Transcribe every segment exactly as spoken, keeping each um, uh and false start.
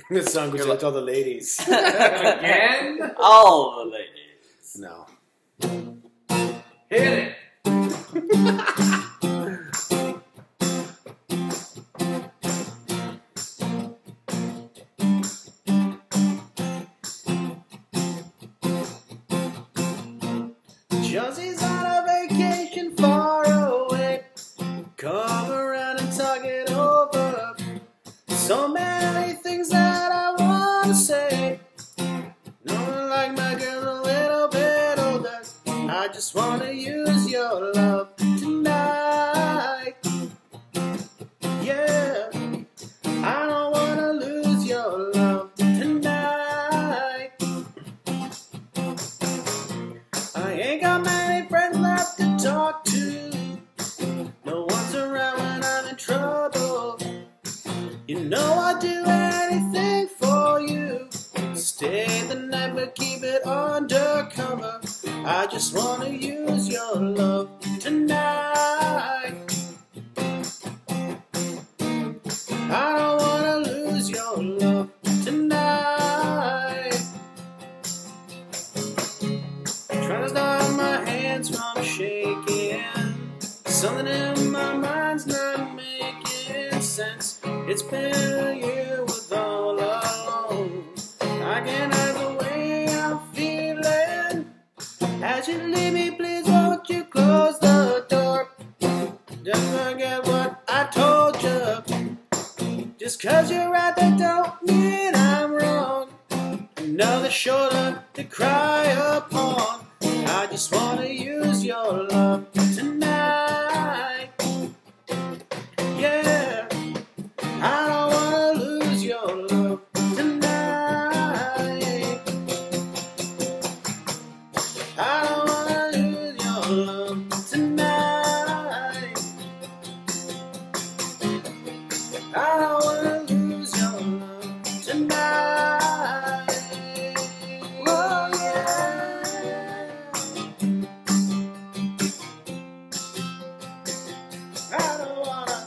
This song goes out to all the ladies. Again? All the ladies. No. Hit it. Josie's on a vacation far away. Come around and talk it over. So many things that I want to say. No, like my girl's a little bit older. I just want to use your love tonight. Yeah, I don't want to lose your love tonight. I ain't got many friends left to talk to. No one's around when I'm in trouble. You know I'd do anything for you. Stay the night but keep it undercover. I just want to use your love tonight. I don't want to lose your love tonight. Trying to stop my hands from shaking. Something in my mind's not making sense. It's been a year with all alone. I can't hide the way I'm feeling. As you leave me, please won't you close the door. Don't forget what I told you. Just cause you're right, that don't mean I'm wrong. Another shoulder to cry upon. I just wanna use your love tonight. Yeah, I don't wanna lose your love tonight. I don't wanna lose your love tonight. I don't wanna lose your love tonight. Oh yeah. I don't wanna.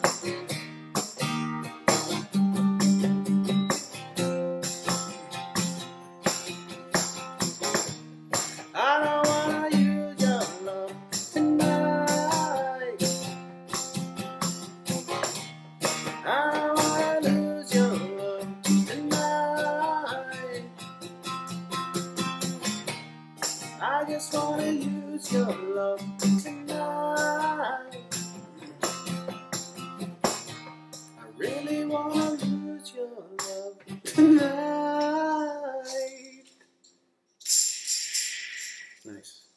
I don't wanna use your love tonight. I don't wanna lose your love tonight. I just wanna use your love tonight. I really wanna lose your love tonight. Nice.